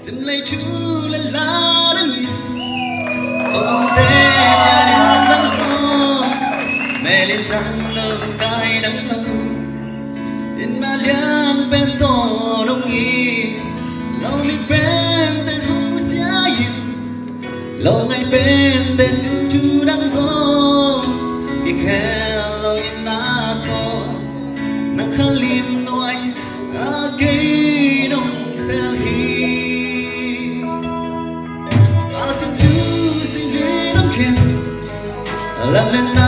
xin lấy chú lên lá đến nhìn không thể nhà đến đắng gió mẹ lên đắng lâu cay đắng lâu in na lian bên to đông nghi lâu mi bên tên không xia yin lâu ngày bên để xin chú đắng gió vì khe lâu in na to na khalim noi a cây đông xel hi ala xin chú xin ghé đông khen làm lên